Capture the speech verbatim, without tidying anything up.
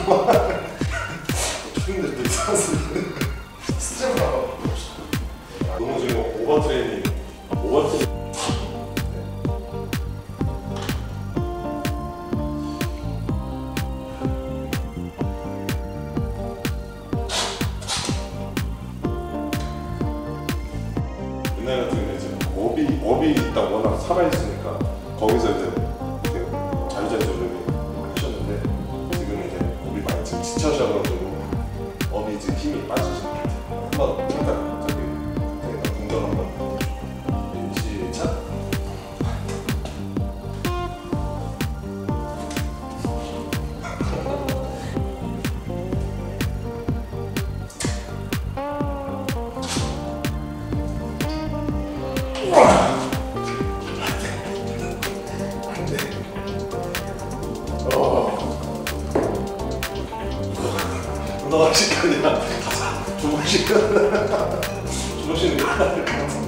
초딩들도 이상하시네. 스트랩을 나가. 너무 지금 오버 트레이닝. 오버 트레이닝. 옛날 같은 경우는 이제 업이, 업이 일단 워낙 살아있으니까 거기서 이제 자유자재 조절이 하셨는데 지금 이제 업이 많이 지금 지쳐셔가지고 업이 이제 힘이 빠지신 것 같아요. 한번 잠깐 저기 그러니까 운동 한번 시작. 운동하실 거냐? 주무실 거냐? 주무시는 게 나을 것 같은데.